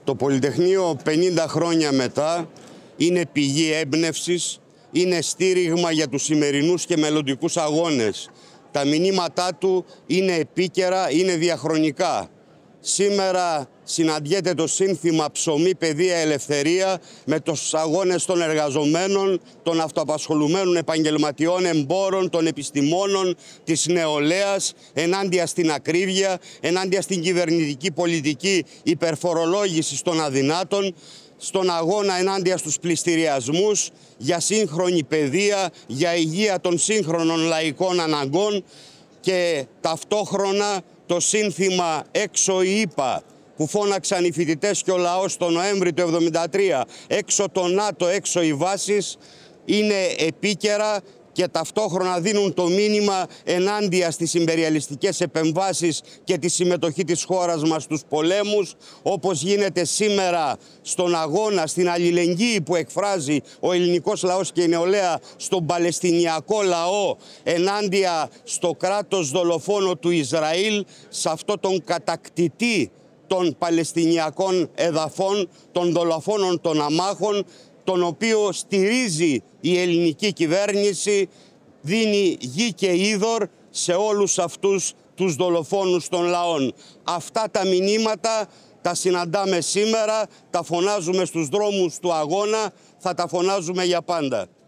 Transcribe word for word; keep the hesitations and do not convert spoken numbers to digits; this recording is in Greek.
Το Πολυτεχνείο πενήντα χρόνια μετά είναι πηγή έμπνευσης, είναι στήριγμα για τους σημερινούς και μελλοντικούς αγώνες. Τα μηνύματά του είναι επίκαιρα, είναι διαχρονικά. Σήμερα συναντιέται το σύνθημα ψωμί, παιδεία, ελευθερία με τους αγώνες των εργαζομένων, των αυτοαπασχολουμένων επαγγελματιών, εμπόρων, των επιστημόνων, της νεολαίας, ενάντια στην ακρίβεια, ενάντια στην κυβερνητική πολιτική υπερφορολόγηση των αδυνάτων, στον αγώνα ενάντια στους πληστηριασμούς, για σύγχρονη παιδεία, για υγεία των σύγχρονων λαϊκών αναγκών και ταυτόχρονα το σύνθημα «Έξω η ΗΠΑ» που φώναξαν οι φοιτητές και ο λαός το Νοέμβρη του εβδομήντα τρία, «Έξω το ΝΑΤΟ, έξω οι βάσεις», είναι επίκαιρα και ταυτόχρονα δίνουν το μήνυμα ενάντια στις ιμπεριαλιστικές επεμβάσεις και τη συμμετοχή της χώρας μας στους πολέμους, όπως γίνεται σήμερα στον αγώνα, στην αλληλεγγύη που εκφράζει ο ελληνικός λαός και η νεολαία στον Παλαιστινιακό λαό ενάντια στο κράτος δολοφόνο του Ισραήλ, σε αυτό τον κατακτητή των Παλαιστινιακών εδαφών, των δολοφόνων των αμάχων, τον οποίο στηρίζει η ελληνική κυβέρνηση, δίνει γη και είδωρ σε όλους αυτούς τους δολοφόνους των λαών. Αυτά τα μηνύματα τα συναντάμε σήμερα, τα φωνάζουμε στους δρόμους του αγώνα, θα τα φωνάζουμε για πάντα.